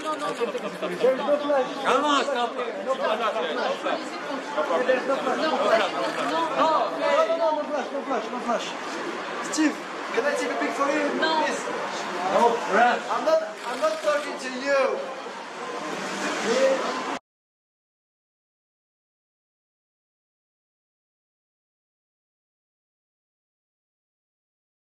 There's no flash. Come on, stop. No flash. There's no flash. No flash. Steve, can I take a pic for you? No. Please. No, Brad. I'm not talking to you.